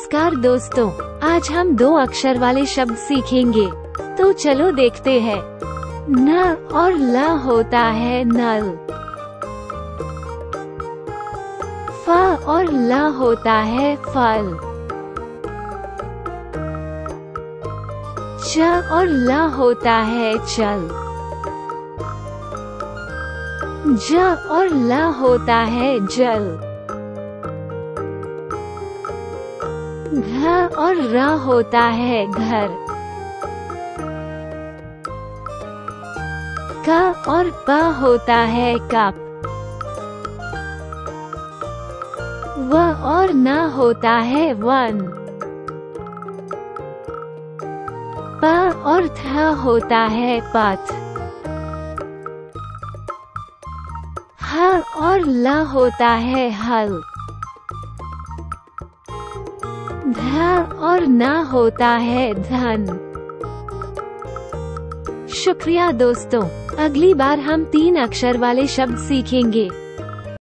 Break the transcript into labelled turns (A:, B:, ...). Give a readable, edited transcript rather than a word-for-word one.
A: नमस्कार दोस्तों, आज हम 2 अक्षर वाले शब्द सीखेंगे, तो चलो देखते हैं। न और ल होता है नल। फ और ल होता है फल। च और ल होता है चल। ज और ल होता है जल। घ और र होता है घर। क और प होता है कप। व और न होता है वन। प और थ होता है पथ। ह और ल होता है हल। ध और न होता है धन। शुक्रिया दोस्तों, अगली बार हम 3 अक्षर वाले शब्द सीखेंगे।